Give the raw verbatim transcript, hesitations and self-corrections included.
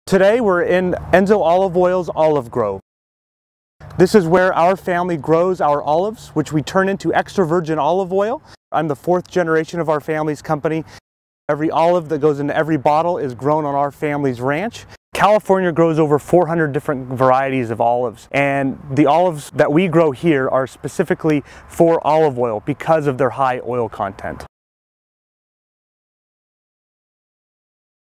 Today we're in ENZO Olive Oil's olive grove. This is where our family grows our olives, which we turn into extra virgin olive oil. I'm the fourth generation of our family's company. Every olive that goes into every bottle is grown on our family's ranch. California grows over four hundred different varieties of olives, and the olives that we grow here are specifically for olive oil because of their high oil content.